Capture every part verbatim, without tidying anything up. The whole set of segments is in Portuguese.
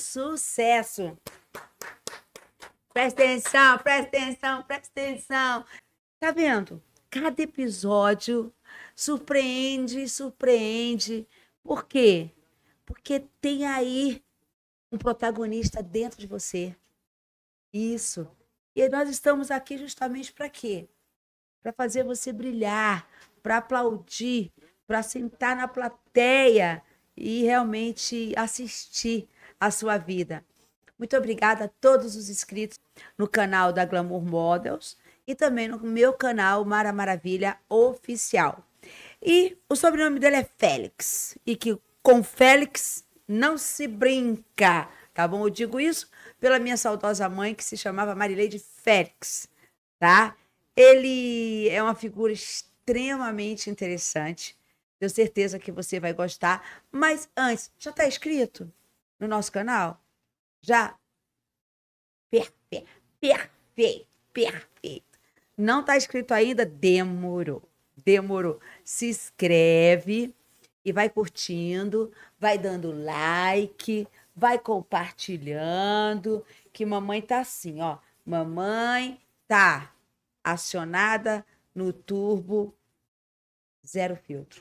sucesso. Presta atenção, presta atenção, presta atenção. Tá vendo? Cada episódio surpreende, surpreende. Por quê? Porque tem aí um protagonista dentro de você. Isso. E nós estamos aqui justamente para quê? Para fazer você brilhar, para aplaudir, para sentar na plateia e realmente assistir a sua vida. Muito obrigada a todos os inscritos no canal da Glamour Models e também no meu canal Mara Maravilha Oficial. E o sobrenome dele é Félix. E que com Félix não se brinca, tá bom? Eu digo isso pela minha saudosa mãe, que se chamava Marileide Félix, tá? Ele é uma figura extremamente interessante. Tenho certeza que você vai gostar. Mas antes, já está inscrito no nosso canal? Já? Perfeito, perfeito, perfeito. Não está inscrito ainda? Demorou, demorou. Se inscreve e vai curtindo, vai dando like, vai compartilhando, que mamãe tá assim, ó. Mamãe tá acionada no turbo zero filtro.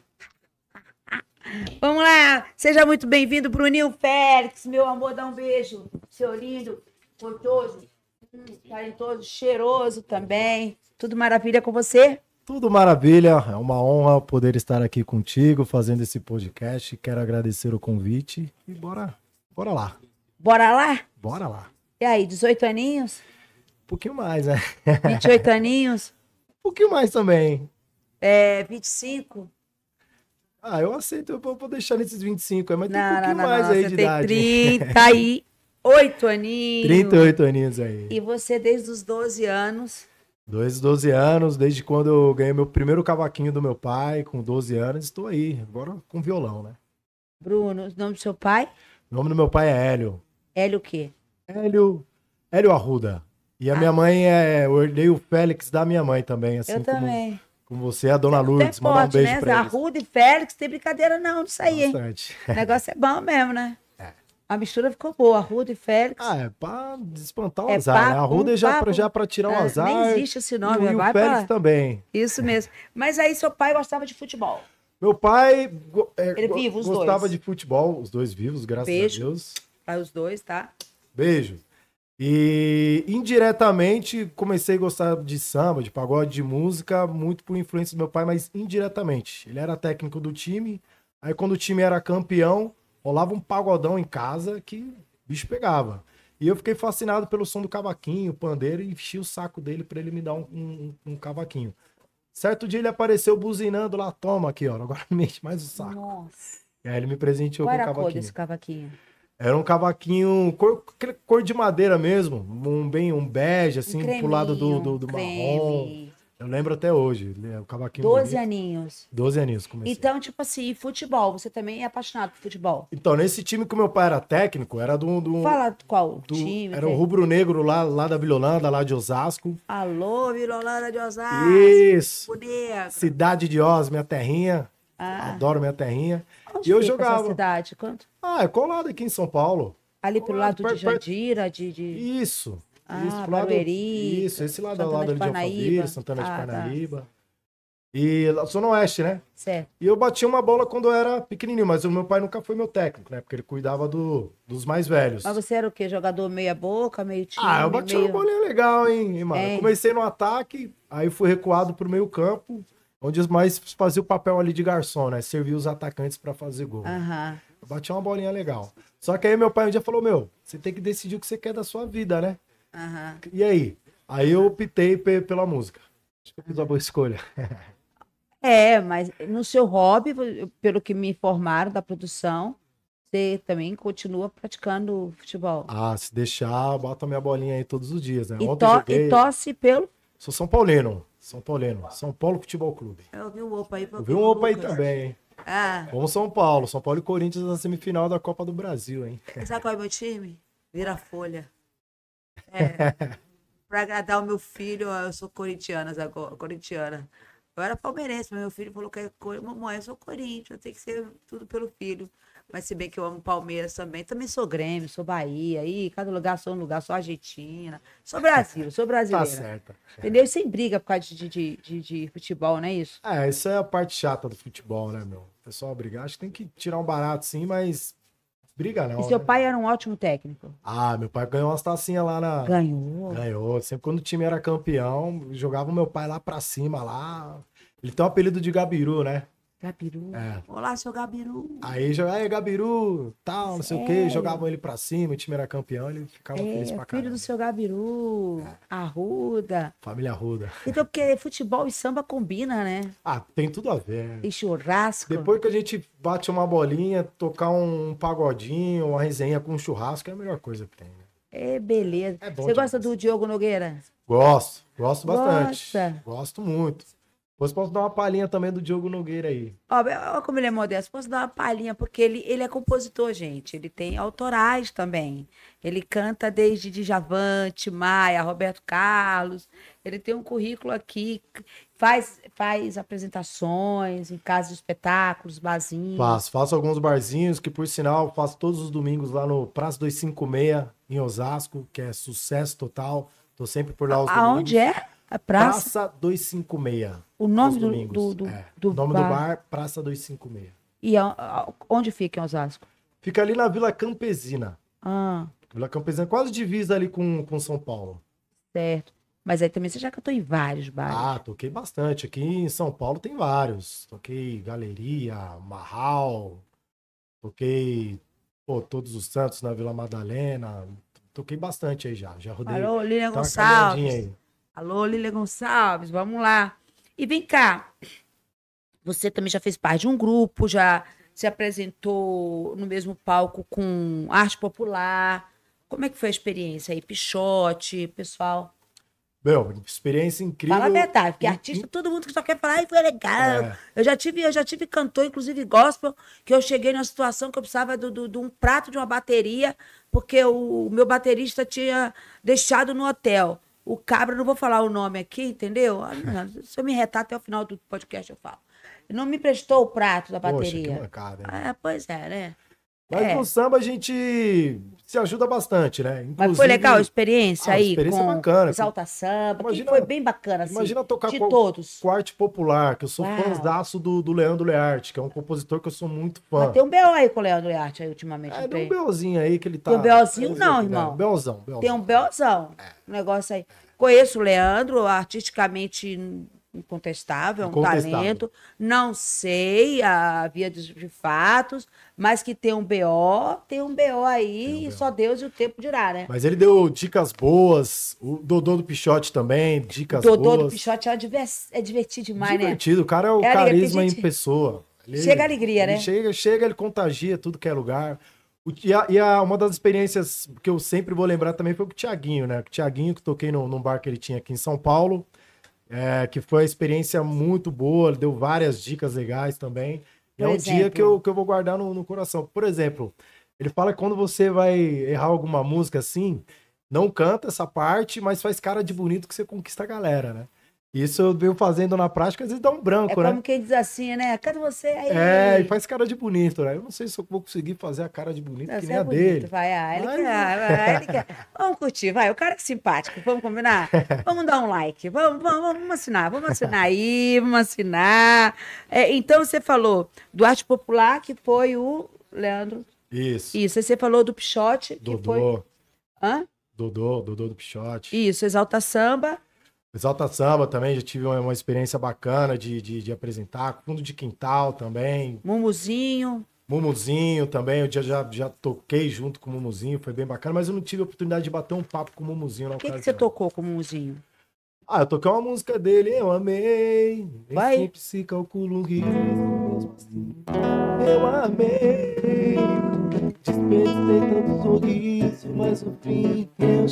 Vamos lá, seja muito bem-vindo, Bruninho Félix, meu amor, dá um beijo, seu lindo, gostoso, talentoso, cheiroso também, tudo maravilha com você? Tudo maravilha, é uma honra poder estar aqui contigo, fazendo esse podcast, quero agradecer o convite e bora, bora lá. Bora lá? Bora lá. E aí, dezoito aninhos? Um pouquinho mais, né? vinte e oito aninhos? Um pouquinho mais também. É, vinte e cinco? Ah, eu aceito, eu vou deixar nesses vinte e cinco, mas tem não, um pouquinho não, não, mais não, aí você de tem idade. trinta e oito aninhos. trinta e oito aninhos aí. E você desde os doze anos? Desde os doze anos, desde quando eu ganhei meu primeiro cavaquinho do meu pai, com doze anos, estou aí, agora com violão, né? Bruno, o nome do seu pai? O nome do meu pai é Hélio. Hélio o quê? Hélio, Hélio Arruda. E a ah. minha mãe é, eu herdei o Félix da minha mãe também, assim eu como, também. como você, a dona Lourdes, mandar um beijo né? pra eles. Arruda e Félix, tem brincadeira não, disso aí, Bastante. hein? O negócio é bom mesmo, né? É. A mistura ficou boa, Arruda e Félix. Ah, é pra espantar o é azar, papo, né? Arruda é já, papo, pra, já pra tirar o ah, azar. Nem existe esse nome. E, e o vai Félix pra... também. Isso mesmo. Mas aí seu pai gostava de futebol. Meu pai é, Ele vivo, os gostava dois. de futebol, os dois vivos, graças Beijo a Deus. Para os dois, tá? Beijo. E indiretamente comecei a gostar de samba, de pagode, de música, muito por influência do meu pai, mas indiretamente. Ele era técnico do time, aí quando o time era campeão, rolava um pagodão em casa que o bicho pegava. E eu fiquei fascinado pelo som do cavaquinho, pandeiro, e enchi o saco dele para ele me dar um, um, um cavaquinho. Certo dia ele apareceu buzinando lá, toma aqui, ó, agora me mexe mais o saco. Nossa. E aí ele me presenteou Qual com o era cavaquinho. A cor desse cavaquinho? Era um cavaquinho, cor, cor de madeira mesmo, um, bem, um bege, assim, um pro lado do, do, do marrom. Eu lembro até hoje, o cavaquinho doze bonito. aninhos. doze aninhos, comecei. Então, tipo assim, futebol, você também é apaixonado por futebol? Então, nesse time que o meu pai era técnico, era do... do Fala qual do, time? Era o um rubro-negro lá, lá da Vila Holanda, lá de Osasco. Alô, Vila Holanda de Osasco. Isso. Bonito. Cidade de Oz, minha terrinha. Ah. Adoro minha terrinha. Onde e eu fica jogava. essa cidade? Quanto? Ah, é colado aqui em São Paulo. Ali pelo colado, lado de Jandira, de... de... Isso. Ah, isso, pro lado... Isso, esse lado ao lado de Alphaville, Santana de ah, Parnaíba. Tá. E Zona Oeste, né? Certo. E eu bati uma bola quando eu era pequenininho, mas o meu pai nunca foi meu técnico, né? Porque ele cuidava do, dos mais velhos. Mas você era o quê? Jogador meia boca, meio time? Ah, eu bati meio... uma bolinha legal, hein, mano? É. Comecei no ataque, aí fui recuado pro meio campo, onde os mais faziam o papel ali de garçom, né? Servia os atacantes pra fazer gol. Aham. Eu bati uma bolinha legal. Só que aí meu pai um dia falou, meu, você tem que decidir o que você quer da sua vida, né? Aham. E aí? Aí eu optei pe- pela música. Acho que eu fiz uma boa escolha. É, mas no seu hobby, pelo que me informaram da produção, você também continua praticando futebol. Ah, se deixar, bota minha bolinha aí todos os dias, né? E, Ontem to joguei... e torce pelo... Sou São Paulino. São Paulino. São Paulo Futebol Clube. Eu vi um opa aí. Eu vi um opa aí também, hein? Ah. Vamos São Paulo. São Paulo e Corinthians na semifinal da Copa do Brasil, hein? Sabe qual é o meu time? Vira Folha. É. Pra agradar o meu filho, eu sou corintiana agora. Corintiana. Eu era palmeirense, mas meu filho falou que é coisa. Mamãe, eu sou Corinthians, tem que ser tudo pelo filho. Mas se bem que eu amo Palmeiras também. Também sou Grêmio, sou Bahia. Aí, cada lugar sou um lugar, sou Argentina. Sou Brasil, sou brasileira. Tá certo. Entendeu? E sem briga por causa de, de, de, de futebol, não é isso? É, isso é a parte chata do futebol, né, meu? O pessoal brigar, acho que tem que tirar um barato sim, mas briga não, E seu né? pai era um ótimo técnico? Ah, meu pai ganhou umas tacinhas lá na... Ganhou. Ganhou. Sempre quando o time era campeão, jogava o meu pai lá pra cima, lá. Ele tem o apelido de Gabiru, né? Gabiru. É. Olá, seu Gabiru. Aí jogava, aí, Gabiru, tal, não sei o quê, Sério? jogavam ele pra cima, o time era campeão, ele ficava feliz É, pra filho caramba. do seu Gabiru. Arruda. Família Ruda. Então, porque futebol e samba combina, né? Ah, tem tudo a ver. E churrasco. Depois que a gente bate uma bolinha, tocar um pagodinho, uma resenha com um churrasco, é a melhor coisa que tem. Né? É, beleza. É bom Você gosta demais. do Diogo Nogueira? Gosto, gosto bastante. Gosta. Gosto muito. Depois posso dar uma palhinha também do Diogo Nogueira aí. Ó, olha como ele é modesto. Posso dar uma palhinha, porque ele, ele é compositor, gente. Ele tem autorais também. Ele canta desde Djavan, Tim Maia, Roberto Carlos. Ele tem um currículo aqui, faz, faz apresentações em casas de espetáculos, barzinhos. Faço, faço alguns barzinhos, que por sinal faço todos os domingos lá no Praça duzentos e cinquenta e seis, em Osasco, que é sucesso total. Tô sempre por lá os domingos. Aonde é? A praça? Praça duzentos e cinquenta e seis. O nome aos do, domingos. do, do, É. do O nome bar. do bar, Praça duzentos e cinquenta e seis. E a- a- onde fica em Osasco? Fica ali na Vila Campesina. Ah, Vila Campesina, quase divisa ali com, com São Paulo. certo. Mas aí também você já cantou em vários bares. Ah, toquei bastante. Aqui em São Paulo tem vários. Toquei Galeria, Marral, toquei pô, Todos os Santos na Vila Madalena. Toquei bastante aí já. Já rodei. Alô, Lília Tá uma caminhadinha Gonçalves. aí. Alô, Lília Gonçalves, vamos lá. E vem cá, você também já fez parte de um grupo, já se apresentou no mesmo palco com arte popular. Como é que foi a experiência aí? Pichote, pessoal. Meu, experiência incrível. Fala a verdade, porque In- artista, todo mundo que só quer falar, ai, foi legal. É. Eu já tive, eu já tive cantor, inclusive gospel, que eu cheguei numa situação que eu precisava do- do- de um prato de uma bateria, porque o, o meu baterista tinha deixado no hotel. O cabra, não vou falar o nome aqui, entendeu? Ah, não, se eu me retar até o final do podcast, eu falo. Ele não me prestou o prato da Poxa, que bateria. mancada, hein? Ah, pois é, né? Mas É. no samba a gente se ajuda bastante, né? Mas Inclusive, foi legal a experiência Ah, aí experiência com bacana. Exalta Samba, que Imagina- foi bem bacana, assim, Imagina tocar de com, todos. com arte popular, que eu sou Uau. fãzaço do, do Leandro Learte, que é um compositor que eu sou muito fã. Mas tem um B O aí com o Leandro Learte aí ultimamente, É, não deu um tem? BOzinho aí que ele tá... Tem um BOzinho é, não, é, irmão. BOzão, BOzão. Tem um BOzão, um negócio aí. Conheço o Leandro, artisticamente incontestável, é um Incontestável. talento. Não sei a via de, de fatos, mas que tem um B O, tem um B O aí, e só Deus e o tempo dirá, né? Mas ele deu dicas boas, o Dodô do Pichote também, dicas Dodô boas. do Pichote é, divers- é divertido demais, né? Divertido, o cara é o É alegria, tem carisma gente- em pessoa. Ele- Chega a alegria, ele né? Chega, chega, ele contagia tudo que é lugar. O- e a, e a- uma das experiências que eu sempre vou lembrar também foi com o Thiaguinho, né? O Thiaguinho, que toquei no, num bar que ele tinha aqui em São Paulo, é, que foi uma experiência muito boa, ele deu várias dicas legais também. E é Por um dia exemplo? que eu, que eu vou guardar no, no coração. Por exemplo, ele fala que quando você vai errar alguma música assim, não canta essa parte, mas faz cara de bonito que você conquista a galera, né? Isso eu venho fazendo na prática, às vezes dá um É branco, né? como quem diz assim, né? Cadê você aí? É, e faz cara de bonito, né? Eu não sei se eu vou conseguir fazer a cara de bonito Não, que você nem é a bonito, dele. vai. Ah, ele Mas- quer, vai, ele quer. Vamos curtir, vai. O cara é simpático, vamos combinar? Vamos dar um like, vamos, vamos, vamos assinar, vamos assinar aí, vamos assinar. É, então, você falou do Arte Popular, que foi o Leandro. Isso. Isso, aí você falou do Pichote, que foi... Dodô, Hã? Dodô, Dodô do Pichote. Isso, Exalta Samba. Exalta Samba também, já tive uma, uma experiência bacana de, de, de apresentar. Fundo de Quintal também. Mumuzinho. Mumuzinho também, eu já, já, já toquei junto com o Mumuzinho, foi bem bacana, mas eu não tive a oportunidade de bater um papo com o Mumuzinho na O que, que ocasião. você tocou com o Mumuzinho? Ah, eu toquei uma música dele, eu amei. Nem Vai. sempre se calcula um risco, mesmo assim. Eu amei. Desperdicei tanto sorriso, mas no fim eu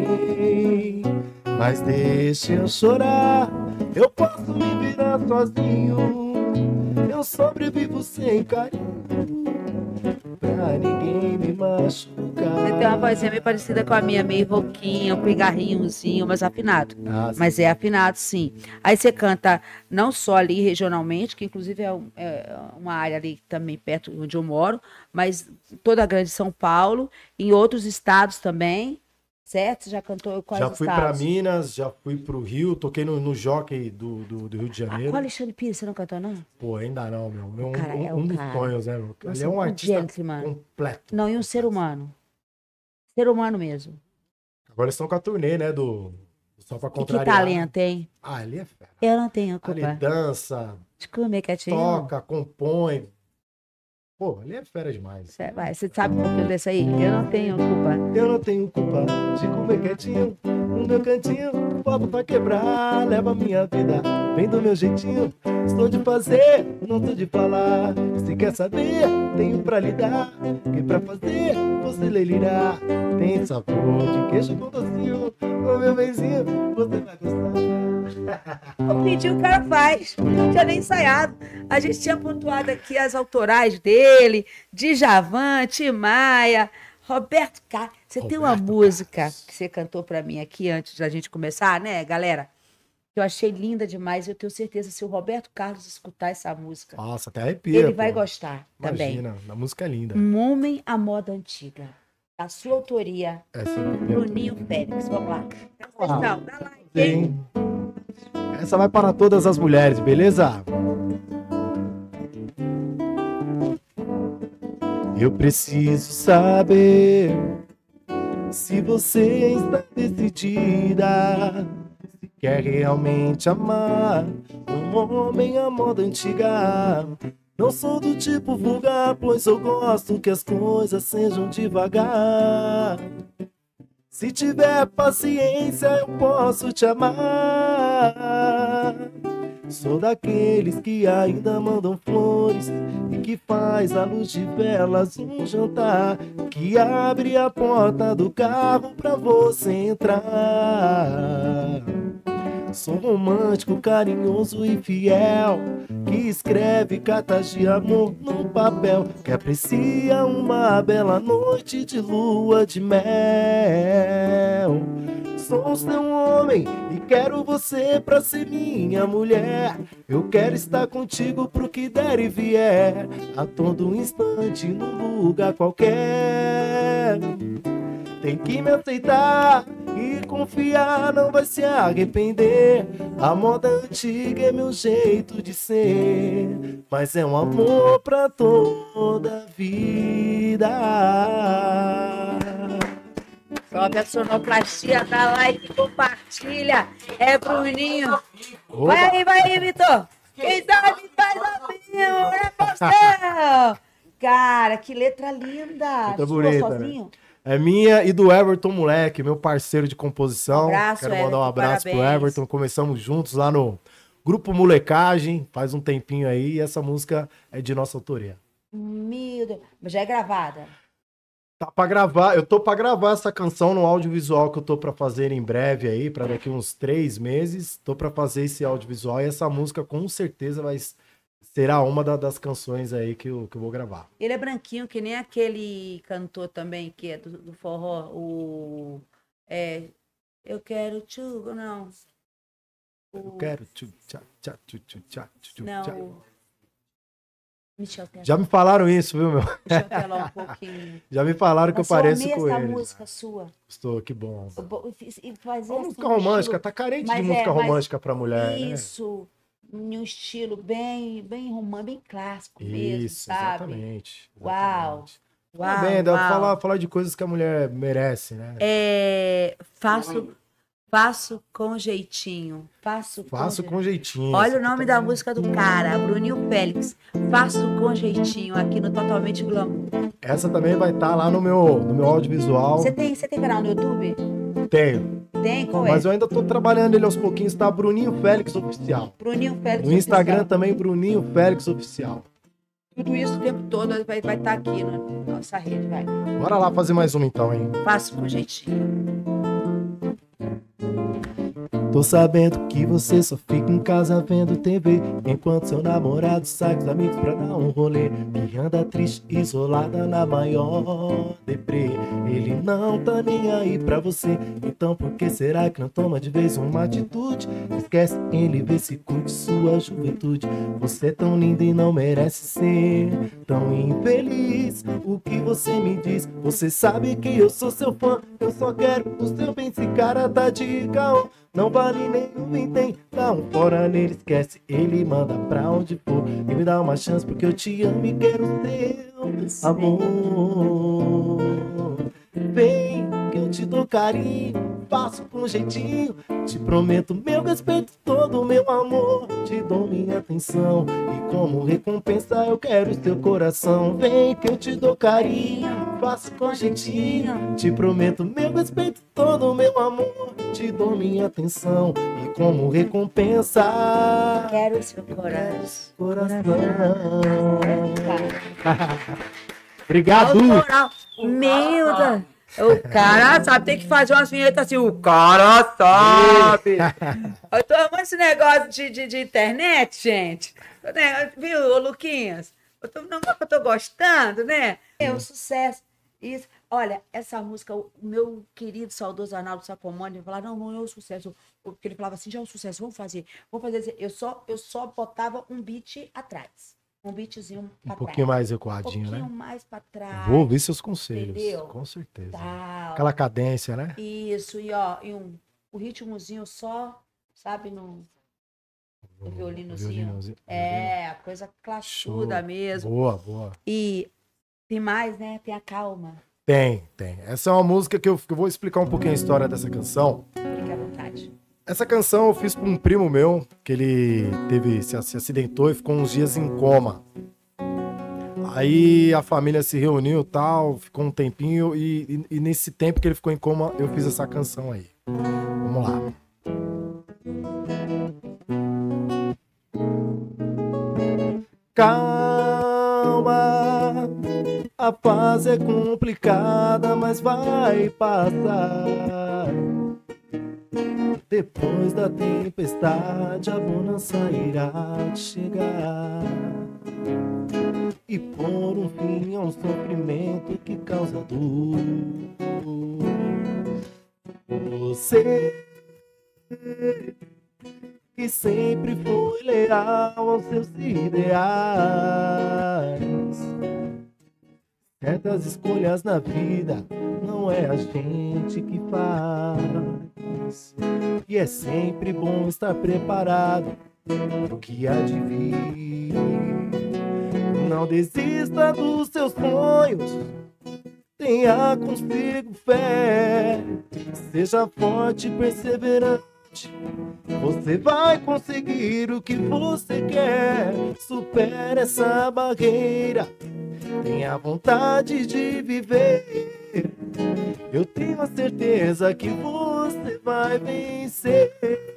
chorei. Mas deixa eu chorar, eu posso me virar sozinho. Eu sobrevivo sem carinho, pra ninguém me machucar. Você tem uma vozinha meio parecida com a minha, meio rouquinha, um pigarrinhozinho, mas afinado. Ah, Mas é afinado, sim. Aí você canta não só ali regionalmente, que inclusive é, um- é uma área ali também perto onde eu moro, mas toda a grande São Paulo, em outros estados também, certo? Você já cantou quais já fui pra estados? Minas, já fui pro Rio, toquei no, no Jockey do, do, do Rio de Ah, com Janeiro. o Alexandre Pires, você não cantou, não? Pô, ainda não, meu. meu um, cara é o um dos cara. sonhos, né, meu? Nossa, Ele é um um artista gentleman. completo. Não, e um ser humano. Ser humano mesmo. Agora eles estão com a turnê, né, do... Só pra E que contrariar. talento, hein? Ah, ele é fera. Eu não tenho Ali culpa. dança, De comer quietinho. toca, compõe. Pô, ele é fera demais. Cê- vai, você sabe um pouquinho desse aí? Eu não tenho culpa. Eu não tenho culpa de comer quietinho no meu cantinho. Boto pra quebrar, leva a minha vida. Vem do meu jeitinho, estou de fazer, não tô de falar. Se quer saber, tenho pra lhe dar. Que pra fazer, você lelirá. Tem sabor de queijo com docinho. Ô meu benzinho, você vai gostar. O pedido o cara faz. Não tinha nem ensaiado. A gente tinha pontuado aqui as autorais dele, Djavan, Tim Maia, Roberto Carlos. Você tem uma Roberto música Carlos. que você cantou pra mim aqui antes da gente começar, né, galera? Que eu achei linda demais. Eu tenho certeza, se o Roberto Carlos escutar essa música, Nossa, até arrepia. ele vai pô. gostar também. Imagina, a música é linda. Um Homem à Moda Antiga. A sua autoria, Essa é Bruninho Félix. Vamos lá. Presta Ah. atenção, dá like, hein? Sim. Essa vai para todas as mulheres, beleza? Eu preciso saber se você está decidida, se quer realmente amar um homem à moda antiga. Não sou do tipo vulgar, pois eu gosto que as coisas sejam devagar. Se tiver paciência, eu posso te amar. Sou daqueles que ainda mandam flores e que faz à luz de velas um jantar, que abre a porta do carro pra você entrar. Sou romântico, carinhoso e fiel, que escreve cartas de amor no papel, que aprecia uma bela noite de lua de mel. Sou seu homem e quero você pra ser minha mulher. Eu quero estar contigo pro que der e vier, a todo instante, num lugar qualquer. Tem que me aceitar e confiar, não vai se arrepender. A moda antiga é meu jeito de ser, mas é um amor pra toda a vida. Sobe a sonoplastia, dá like, compartilha. É Bruninho. Opa. Vai aí, vai aí, Vitor. Quem sabe faz ao vivo, né, Faustão? Cara, que letra linda. Letra Sua bonita, sozinho? É minha e do Everton Moleque, meu parceiro de composição. Um abraço, Quero mandar um Everton, abraço pro parabéns. Everton. Começamos juntos lá no Grupo Molecagem, faz um tempinho aí, e essa música é de nossa autoria. Meu Deus. Mas já é gravada? Tá pra gravar, eu tô pra gravar essa canção no audiovisual que eu tô pra fazer em breve aí, pra daqui uns três meses. Tô pra fazer esse audiovisual e essa música com certeza vai será uma da- das canções aí que eu, que eu vou gravar. Ele é branquinho, que nem aquele cantor também, que é do, do forró, o... É, eu quero tchugo, não. Eu O, quero tchu, tchá, tchá, tchu, tchu, tchá, tchu, tchu, não, tchá. o... Michel Teló. Já me falaram isso, viu, meu? Michel Teló um pouquinho. Já me falaram que eu Nossa, eu pareço amei com essa ele. música sua. Estou, que bom. Eu bo- E fiz- e fazer Uma assim, música um romântica, estilo- tá carente Mas de é, música mas romântica pra mulher, Isso, em um estilo bem, bem romântico, bem clássico né? mesmo, Isso, sabe? exatamente. Uau, exatamente. Uau, Tá bem, dá pra uau. falar, falar de coisas que a mulher merece, né? É, faço, faço com jeitinho. Faço, Faço com, com jeitinho. Olha Isso o nome aqui da também. música do cara, Bruninho Félix. Faço com jeitinho, aqui no Totalmente Glamour. Essa também vai estar lá no meu, no meu audiovisual. Você tem, você tem canal no YouTube? Tenho. Tem? Qual é? Mas eu ainda tô trabalhando ele aos pouquinhos, tá? Bruninho Félix Oficial. Bruninho Félix. No Instagram Oficial. também, Bruninho Félix Oficial. Tudo isso o tempo todo vai estar vai tá aqui na nossa rede, vai. Bora lá fazer mais uma então, hein? Faço com jeitinho. Tô sabendo que você só fica em casa vendo T V, enquanto seu namorado sai com os amigos pra dar um rolê. Que anda triste, isolada na maior deprê. Ele não tá nem aí pra você, então por que será que não toma de vez uma atitude? Esquece ele, vê se curte sua juventude. Você é tão linda e não merece ser tão infeliz. O que você me diz? Você sabe que eu sou seu fã, eu só quero o seu bem. Esse cara tá de caô, não vale nenhum vintém. Dá um fora nele, esquece ele, manda pra onde for. E me dá uma chance porque eu te amo e quero seu amor. Vem que eu te dou carinho, faço com jeitinho. Te prometo meu respeito, todo o meu amor. Te dou minha atenção e como recompensa eu quero seu coração. Vem que eu te dou carinho, faço com jeitinho. Te prometo meu respeito, todo o meu amor. Te dou minha atenção e como recompensa Quero seu coração. coração. Obrigado. Meu Deus. O cara sabe, tem que fazer umas vinhetas assim. O cara sabe. Eu tô amando esse negócio de, de, de internet, gente. Né? Viu, ô Luquinhas? Eu tô, não, eu tô gostando, né? É um sucesso. Isso. Olha, essa música, o meu querido saudoso Arnaldo Sacomani vai falar, não, não é um sucesso. Porque ele falava assim, já é um sucesso, vamos fazer. Vamos fazer. Eu só, eu só botava um beat atrás. Um beatzinho pra Um pouquinho trás. mais Um recuadinho, pouquinho né? mais pra trás. Vou ouvir seus conselhos, Entendeu? com certeza. Tal. Aquela cadência, né? Isso, e ó, e um, o ritmozinho só, sabe, no, no violinozinho. violinozinho. É, a coisa classuda Show. mesmo. Boa, boa. E tem mais, né? Tem a calma. Tem, tem. Essa é uma música que eu, que eu vou explicar um pouquinho a história dessa canção. Fique à vontade. Essa canção eu fiz para um primo meu, que ele teve, se, se acidentou e ficou uns dias em coma. Aí a família se reuniu e tal, ficou um tempinho, e, e, e nesse tempo que ele ficou em coma, eu fiz essa canção aí. Vamos lá. Calma, a fase é complicada, mas vai passar. Depois da tempestade, a bonança irá chegar e pôr um fim a um sofrimento que causa dor. Você que sempre foi leal aos seus ideais, certas escolhas na vida não é a gente que faz. E é sempre bom estar preparado pro que há de vir. Não desista dos seus sonhos, tenha consigo fé. Seja forte e perseverante, você vai conseguir o que você quer. Supere essa barreira, tenha vontade de viver. Eu tenho a certeza que você vai vencer.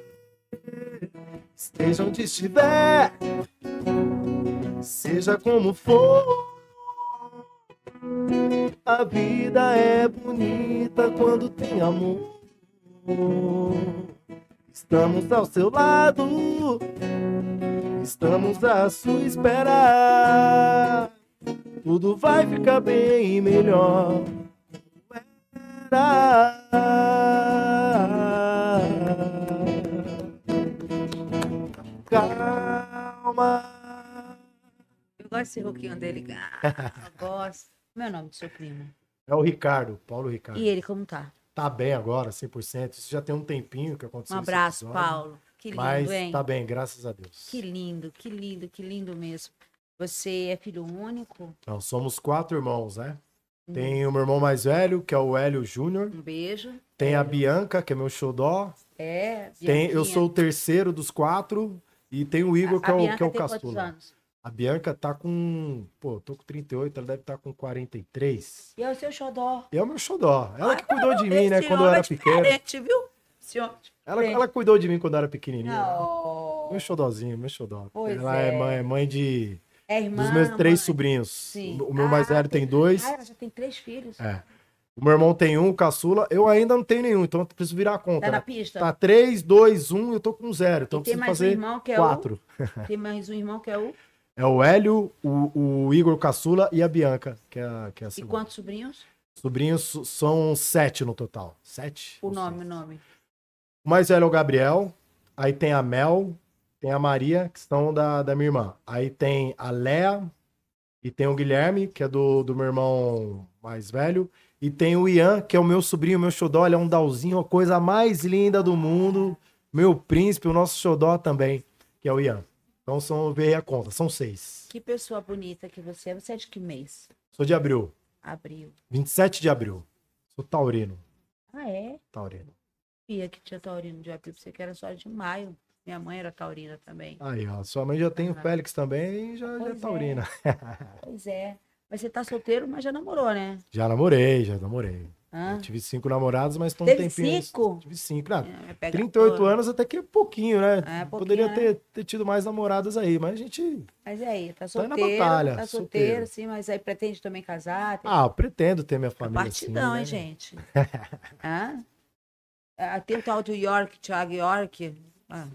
Esteja onde estiver, seja como for, a vida é bonita quando tem amor. Estamos ao seu lado, estamos à sua espera. Tudo vai ficar bem melhor. Calma. Eu gosto desse roquinho dele. Ah, eu gosto. Meu nome do seu primo. É o Ricardo, Paulo Ricardo. E ele, como tá? Tá bem agora, cem por cento. Isso já tem um tempinho que aconteceu. Um abraço, Paulo. Que lindo, Mas hein? tá bem, graças a Deus. Que lindo, que lindo, que lindo mesmo. Você é filho único? Não, somos quatro irmãos, né? Tem o meu irmão mais velho, que é o Hélio Júnior. Um beijo. Tem a Bianca, que é meu xodó. É, Tem, eu Bianquinha. sou o terceiro dos quatro. E tem o Igor, que é A o, Bianca que é o tem quantos caçula. anos? A Bianca tá com... Pô, eu tô com trinta e oito, ela deve estar com quarenta e três. E é o seu xodó? E é o meu xodó. Ela Ah, que cuidou de mim, esse né, quando eu homem era é pequeno. diferente, viu? Esse homem é Ela, diferente. ela cuidou de mim quando eu era pequenininho. Não. Meu xodózinho, meu xodó. Pois ela é, é. mãe, mãe de... É irmã, dos meus três mãe. sobrinhos. Sim. O meu mais Ah, velho tem dois. Ah, ela já tem três filhos. É. O meu irmão tem um, o caçula. Eu ainda não tenho nenhum, então eu preciso virar a conta. Tá na né? pista? Tá três, dois, um, eu tô com zero. Então E eu tem preciso mais um fazer irmão que é quatro. o... Tem mais um irmão que é o... É o Hélio, o, o Igor Caçula e a Bianca, que é a, que é a E segunda. quantos sobrinhos? Sobrinhos so- são sete no total. Sete? O Ou nome, o seis? nome. O mais velho é o Gabriel. Aí tem a Mel, tem a Maria, que são da, da minha irmã. Aí tem a Léa e tem o Guilherme, que é do, do meu irmão mais velho. E tem o Ian, que é o meu sobrinho, meu xodó. Ele é um Dalzinho, a coisa mais linda do mundo. Meu príncipe, o nosso xodó também, que é o Ian. Então são, eu veio a conta, são seis. Que pessoa bonita que você é. Você é de que mês? Sou de abril, Abril. vinte e sete de abril. Sou taurino, Ah, é? taurino. Sabia que tinha taurino de abril. Você que era só de maio. Minha mãe era taurina também. Aí, ó, sua mãe já tem o Ah. Félix também e já, já é Pois é. taurina. Pois é. Mas você tá solteiro, mas já namorou, né? Já namorei, já namorei. Hã? Eu tive cinco namorados, mas tô um Teve tempinho. cinco? Tive cinco. Ah, É, pega trinta e oito toda. anos até que é pouquinho, né? É, pouquinho, Poderia né? ter, ter tido mais namoradas aí, mas a gente. Mas e aí, tá Tá solteiro, na batalha, tá solteiro. solteiro, sim, mas aí pretende também casar? Tem Ah, eu pretendo ter minha é família partidão, assim, hein, né? gente? Hã? Ah, tem o tal do York, Thiago York. Ah,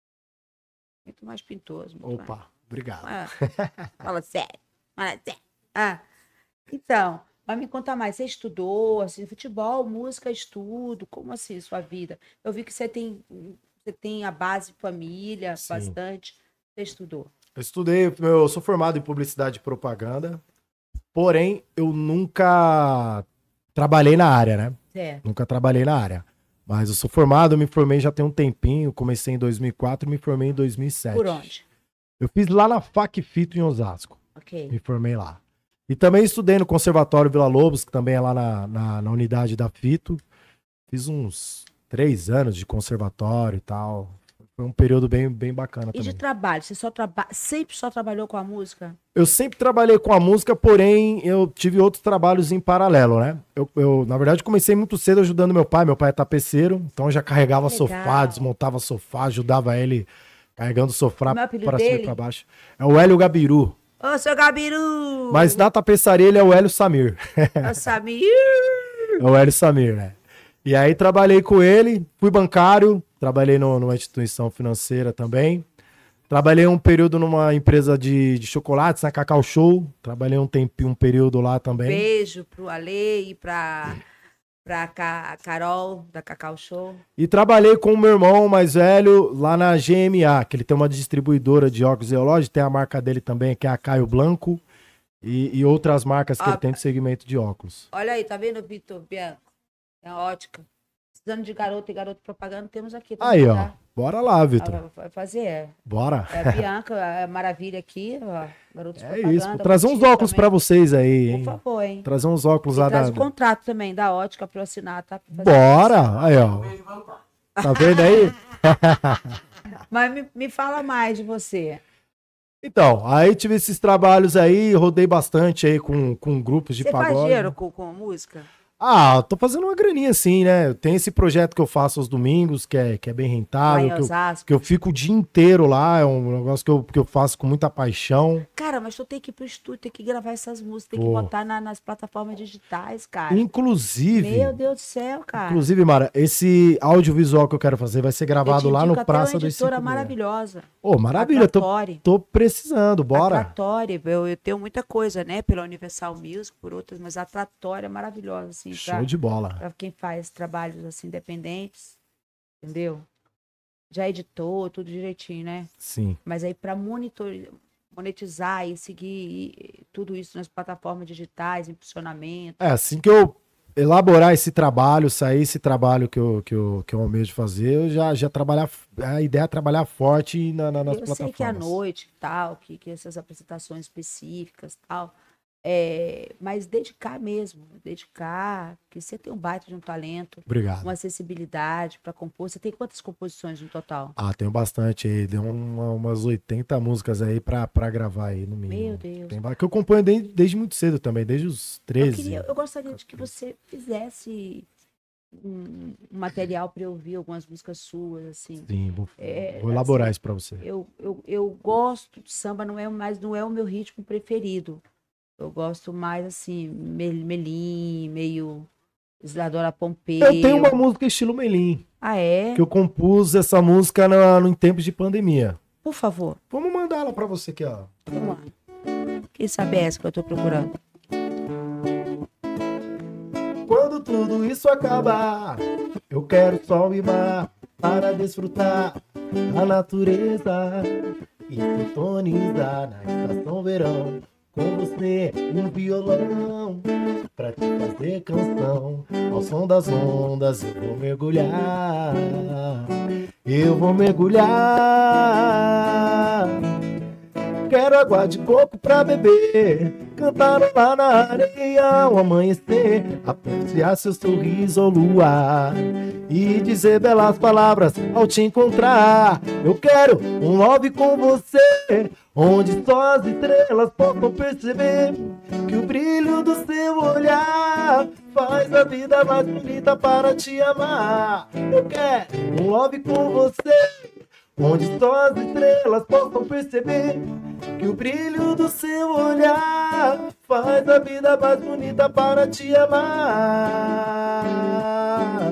muito mais pintoso. Muito mais. Opa, obrigado. Ah, fala sério. Fala sério. Ah, então, vai me contar mais. Você estudou, assim, futebol, música, estudo, como assim, sua vida? Eu vi que você tem, você tem a base família, Sim. bastante. Você estudou. Eu estudei, eu sou formado em publicidade e propaganda, porém eu nunca trabalhei na área, né? É. Nunca trabalhei na área. Mas eu sou formado, eu me formei já tem um tempinho, comecei em dois mil e quatro e me formei em dois mil e sete. Por onde? Eu fiz lá na Fac Fito em Osasco, Ok. me formei lá. E também estudei no Conservatório Vila Lobos, que também é lá na, na, na unidade da Fito. Fiz uns três anos de conservatório e tal. Foi um período bem, bem bacana E de também. trabalho? Você só traba... sempre só trabalhou com a música? Eu sempre trabalhei com a música, porém eu tive outros trabalhos em paralelo, né? Eu, eu, na verdade, comecei muito cedo ajudando meu pai. Meu pai é tapeceiro, então eu já carregava Legal. sofá, desmontava sofá, ajudava ele carregando sofá Como é o apelido para cima e dele? para baixo. É o Hélio Gabiru. Ô, seu Gabiru! Mas na tapeçaria ele é o Hélio Samir. Ô, Samir! É o Hélio Samir, né? E aí trabalhei com ele, fui bancário, trabalhei no- numa instituição financeira também. Trabalhei um período numa empresa de, de chocolates, na Cacau Show. Trabalhei um tempinho, um período lá também. Beijo pro Ale e pra, pra Ca- Carol, da Cacau Show. E trabalhei com o meu irmão mais velho lá na G M A, que ele tem uma distribuidora de óculos geológicos, tem a marca dele também, que é a Caio Blanco, e, e outras marcas que Ó, ele tem de segmento de óculos. Olha aí, tá vendo, Vitor Bianco? É a ótica. Precisando de garoto e garoto propaganda, temos aqui. tá? Aí, ó. Tá? Bora lá, Vitor. Ah, vai fazer, é. Bora. É a Bianca, a maravilha aqui, ó. Garotos É propaganda. isso. Vou trazer uns contigo óculos também. pra vocês aí, hein? Por favor, hein? Trazer uns óculos E lá traz da. o contrato também da ótica pra eu assinar, tá? Pra fazer Bora! Aí, ó. Tá vendo aí? isso. Mas me, me fala mais de você. Então, aí tive esses trabalhos aí, rodei bastante aí com, com grupos de Você faz pagode. dinheiro com, com música? Ah, tô fazendo uma graninha assim, né? Tem esse projeto que eu faço aos domingos, que é, que é bem Lá rentável, em que eu, Osasco? que eu fico o dia inteiro lá, é um negócio que eu, que eu faço com muita paixão. Cara, mas tu tem que ir pro estúdio, tem que gravar essas músicas, tem que Pô. botar na- nas plataformas digitais, cara. Inclusive, Meu Deus do céu, cara. inclusive, Mara, esse audiovisual que eu quero fazer vai ser Eu gravado te lá indico no até Praça uma dos editora Cinco Meia. maravilhosa. Ô, maravilha, tô, Atratori. tô precisando, bora. Atratori. Eu, eu tenho muita coisa, né? Pela Universal Music, por outras, mas a Atratori é maravilhosa, assim, Show pra, de bola. pra quem faz trabalhos, assim, independentes, entendeu? Já editou, tudo direitinho, né? Sim. Mas aí para monitor, monetizar e seguir e- tudo isso nas plataformas digitais, impulsionamento. É, assim que eu elaborar esse trabalho, sair esse trabalho que eu, que eu, que eu almejo fazer, eu já, já trabalhar, a ideia é trabalhar forte na, na- nas Eu sei plataformas. que à noite, tal, que, que essas apresentações específicas, tal, é, mas dedicar mesmo, dedicar, porque você tem um baita de um talento, Obrigado. uma acessibilidade para compor. Você tem quantas composições no total? Ah, tenho bastante aí, deu uma- umas oitenta músicas aí pra, pra gravar aí, no mínimo. Meu Deus. Tem va- que eu componho desde, desde muito cedo também, desde os Eu, treze. queria, eu gostaria de que você fizesse um, um material para eu ouvir algumas músicas suas, assim. Sim, vou, É, vou elaborar assim, isso pra você. Eu, eu, eu gosto de samba, não é, mas não é o meu ritmo preferido. Eu gosto mais assim, mel- melim, meio Isadora Pompeu. Eu tenho uma música estilo Melim, Ah, é? que eu compus essa música no, no, em tempos de pandemia. Por favor, Vamos mandar ela pra você aqui, ó. vamos lá. Quem sabe é essa que eu tô procurando? Quando tudo isso acabar, eu quero sol e mar para desfrutar a natureza e sintonizar na estação verão com você e um violão pra te fazer canção. Ao som das ondas eu vou mergulhar, eu vou mergulhar. Quero água de coco pra beber, cantar lá na areia ao amanhecer, apreciar seu sorriso ao luar e dizer belas palavras ao te encontrar. Eu quero um love com você, onde só as estrelas possam perceber que o brilho do seu olhar faz a vida mais bonita para te amar. Eu quero um love com você, onde só as estrelas possam perceber que o brilho do seu olhar faz a vida mais bonita para te amar.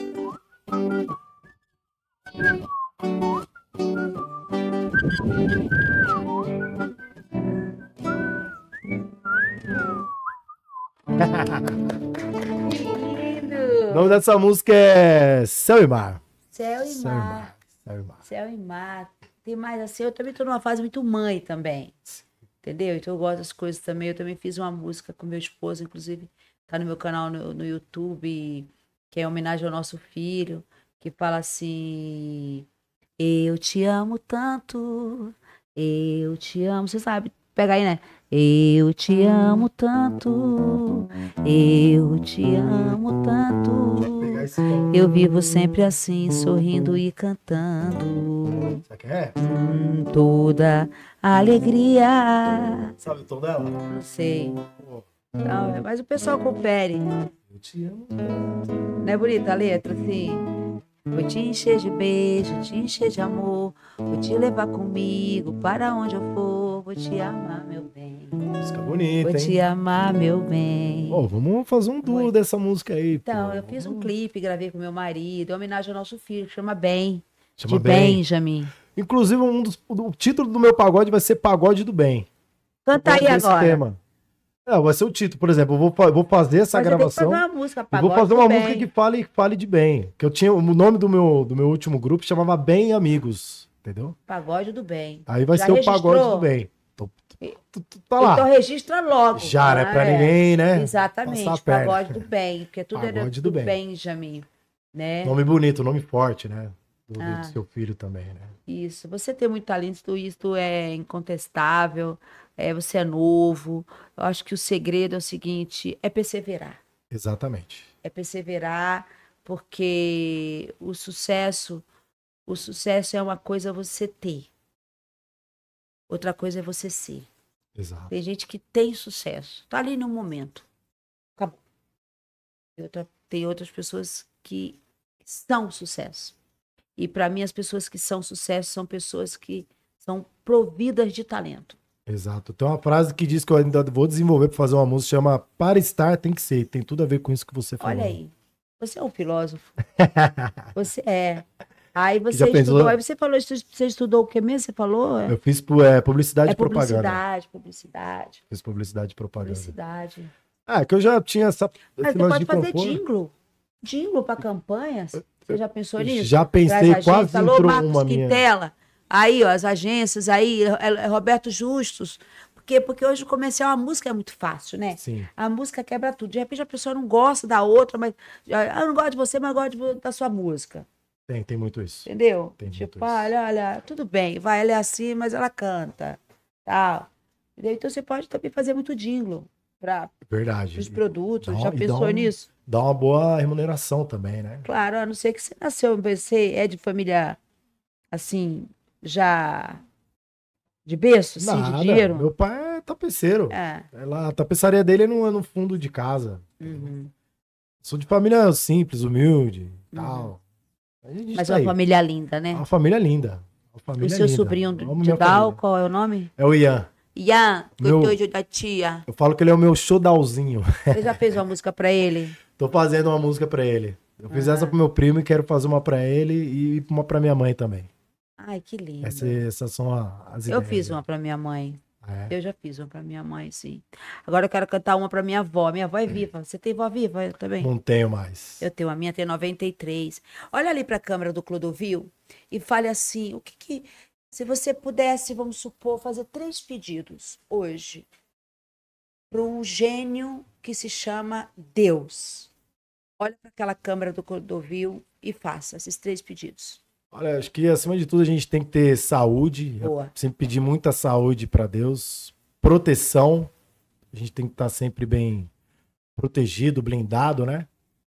Lindo! O nome dessa música é Céu e Mar. Céu e Céu e mar. Mar. Céu e Mar. Céu e mar. Tem mais assim, eu também tô numa fase muito mãe também. Entendeu? Então eu gosto das coisas também. Eu também fiz uma música com meu esposo, inclusive, tá no meu canal no, no YouTube, que é em homenagem ao nosso filho, que fala assim: eu te amo tanto, eu te amo. Você sabe, pega aí, né? Eu te amo tanto, eu te amo tanto. Eu vivo sempre assim, sorrindo e cantando. Você quer? Com toda alegria. Sabe o tom dela? Não sei. Pô, Não, mas o pessoal confere. eu te amo. Não é bonita a letra, assim? Vou te encher de beijo, te encher de amor. Vou te levar comigo para onde eu for. Vou te amar, meu bem. Música bonita, Vou hein? te amar, meu bem. Pô, vamos fazer um duo Muito. dessa música aí. Então, pô. eu fiz um clipe, gravei com meu marido, em homenagem ao nosso filho, que chama Bem. Chama de Bem. Benjamin. Inclusive, um dos, o título do meu pagode vai ser Pagode do Bem. Canta aí Gosto desse agora. tema. É, vai ser o título, por exemplo. Eu vou, fa- vou fazer essa Mas você gravação. tem que fazer uma música, E Pagode vou fazer do uma Bem. música que fale, fale de bem. Que eu tinha. O nome do meu, do meu último grupo chamava Bem Amigos. Entendeu? Pagode do Bem. Aí vai Já ser registrou? o Pagode do Bem. Tô- tô- tô- tô- Tá lá. Então registra logo. Já, né? Ah, Pra é. ninguém, né? Exatamente, passar a perna. Pagode do Bem, porque tudo era Pagode do, do Bem. Benjamin, né? Nome bonito, nome forte, né? Do, do Ah. seu filho também, né? Isso, você tem muito talento, isso, isso é incontestável, é, você é novo. Eu acho que o segredo é o seguinte, é perseverar. Exatamente. É perseverar, porque o sucesso, o sucesso é uma coisa você ter. Outra coisa é você ser. Exato. Tem gente que tem sucesso, tá ali no momento. Acabou. Tem, outra- tem outras pessoas que são sucesso. E para mim, as pessoas que são sucesso são pessoas que são providas de talento. Exato. Tem uma frase que diz que eu ainda vou desenvolver para fazer uma música, chama Para Estar Tem Que Ser. Tem tudo a ver com isso que você falou. Olha aí. Você é um filósofo. Você é. Aí você Já pensou? estudou. Aí você falou, estu- você estudou o que mesmo? Você falou? Eu fiz pu- é, publicidade É e propaganda. publicidade, publicidade, Fiz publicidade e propaganda. publicidade. Ah, que eu já tinha essa, Mas esse você lance pode de fazer compor. jingle. Jingle para campanhas. Você já pensou nisso? Já Pras pensei, agências. quase Alô, entrou Marcos uma minha. Quintela. Aí, ó, as agências, aí, é- é Roberto Justus. Por quê? Porque hoje o comercial, a música é muito fácil, né? Sim, A música quebra tudo. De repente a pessoa não gosta da outra, mas. Ah, eu não gosto de você, mas eu gosto de- da sua música. tem, tem muito isso. Entendeu? Tem muito Tipo, isso. olha, olha, tudo bem, vai, ela é assim, mas ela canta. Tal. Entendeu? Então você pode também fazer muito jingle para Verdade. os produtos. dá Já um- e pensou dá um- nisso? Dá uma boa remuneração também, né? Claro, a não ser que você nasceu, você é de família assim, já de berço, assim, Nada. de dinheiro. Meu pai é tapeceiro. É. É lá, a tapeçaria dele é no, é no fundo de casa. Uhum. Sou de família simples, humilde e tal. A gente Mas tá uma aí. família linda, né? Uma família linda. Uma família O seu linda. sobrinho Amo de minha Dal, família. qual é o nome? É o Ian. Ian, Meu- coitado da tia. Eu falo que ele é o meu showdalzinho. Você já fez uma música pra ele? Tô fazendo uma música pra ele. Eu fiz Ah. essa pro meu primo e quero fazer uma pra ele e uma pra minha mãe também. Ai, que lindo. Essa, essas são a- as Eu ideias. fiz uma pra minha mãe. É. Eu já fiz uma pra minha mãe, sim. Agora eu quero cantar uma pra minha avó. Minha avó é viva. Você tem vó viva eu também? Não tenho mais. Eu tenho a minha, tem noventa e três. Olha ali pra câmera do Clodovil e fale assim, o que que... Se você pudesse, vamos supor, fazer três pedidos hoje para um gênio que se chama Deus. Olha para aquela câmera do Clodovil e faça esses três pedidos. Olha, acho que acima de tudo a gente tem que ter saúde. Boa. Eu sempre pedir muita saúde pra Deus. Proteção. A gente tem que estar sempre bem protegido, blindado, né?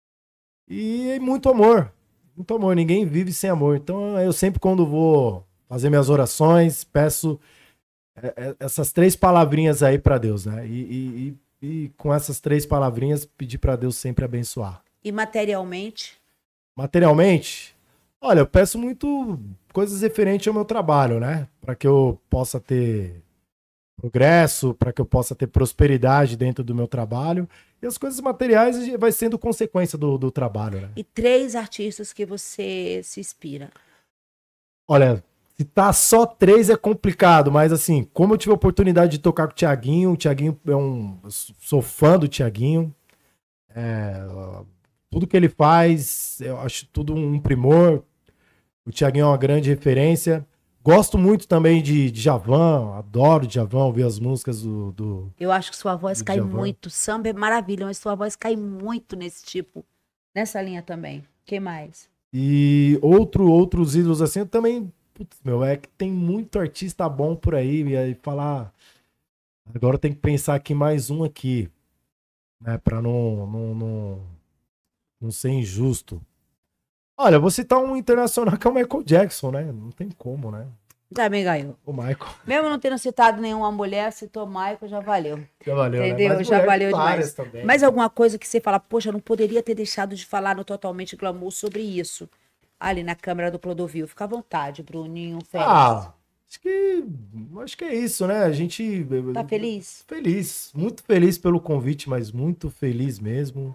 E muito amor. Muito amor. Ninguém vive sem amor. Então eu sempre, quando vou fazer minhas orações, peço é, é, essas três palavrinhas aí pra Deus, né? E, e, e, e com essas três palavrinhas, pedir pra Deus sempre abençoar. E materialmente? Materialmente, olha, eu peço muito coisas referentes ao meu trabalho, né? Para que eu possa ter progresso, para que eu possa ter prosperidade dentro do meu trabalho. E as coisas materiais vai sendo consequência do, do trabalho, né? E três artistas que você se inspira? Olha, se tá só três é complicado, mas assim, como eu tive a oportunidade de tocar com o Thiaguinho, o Thiaguinho é um... eu sou fã do Thiaguinho. É, tudo que ele faz, eu acho tudo um primor. O Thiaguinho é uma grande referência. Gosto muito também de, de Djavan, adoro Djavan, ouvir as músicas do... do... Eu acho que sua voz Do cai Djavan. muito. Samba é maravilha, mas sua voz cai muito nesse tipo. Nessa linha também. Quem mais? E outro, outros ídolos assim, eu também... Putz, meu, é que tem muito artista bom por aí. E aí falar... Agora tem que pensar aqui mais um aqui. Né, pra não, não, não, não ser injusto. Olha, eu vou citar um internacional que é o Michael Jackson, né? Não tem como, né? Também ganhou. O Michael. Mesmo não tendo citado nenhuma mulher, citou Michael, já valeu. Já valeu, Entendeu? né? Mas Já mulher valeu tem várias demais. também. Mas alguma coisa que você fala, poxa, eu não poderia ter deixado de falar no Totalmente Glamour sobre isso. Ali na câmera do Clodovil. Fica à vontade, Bruninho, Félix. Ah, acho que, acho que é isso, né? A gente... Tá feliz? Feliz. Muito feliz pelo convite, mas muito feliz mesmo.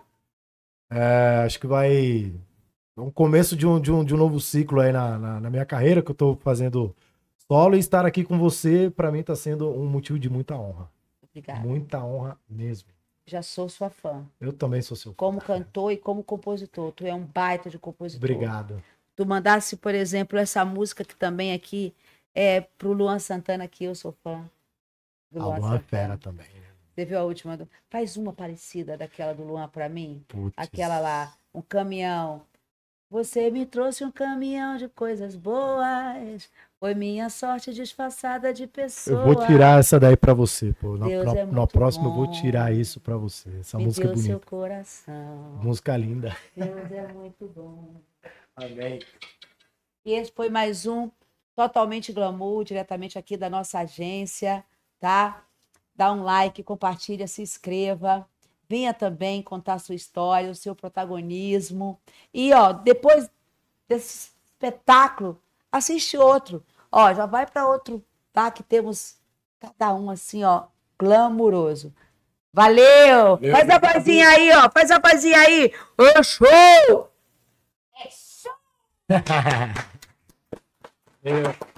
É, acho que vai... É um começo de um, de um, de um novo ciclo aí na, na, na minha carreira, que eu tô fazendo solo, e estar aqui com você, pra mim, tá sendo um motivo de muita honra. Obrigada. Muita honra mesmo. Já sou sua fã. Eu também sou seu fã. Como cantor e como compositor. Tu é um baita de compositor. Obrigado. Tu mandasse, por exemplo, essa música que também aqui é pro Luan Santana, que eu sou fã. Do A Luan Luan Santana. fera também. né? Você viu a última? Do... Faz uma parecida daquela do Luan pra mim. Putz. Aquela lá, um caminhão. Você me trouxe um caminhão de coisas boas. Foi minha sorte disfarçada de pessoa. Eu vou tirar essa daí pra você, pô. Na, Deus na, é na muito próxima eu vou bom. tirar isso pra você. Essa Me música é deu seu bonita. coração. Música linda. Deus é muito bom. Amém. E esse foi mais um Totalmente Glamour, diretamente aqui da nossa agência, tá? Dá um like, compartilha, se inscreva. Venha também contar a sua história, o seu protagonismo. E, ó, depois desse espetáculo, assiste outro. Ó, já vai para outro, tá? Que temos cada um assim, ó, glamuroso. Valeu! Valeu, Faz a obrigado. vozinha aí, ó. Faz a vozinha aí. Ô, show! É show! Eu.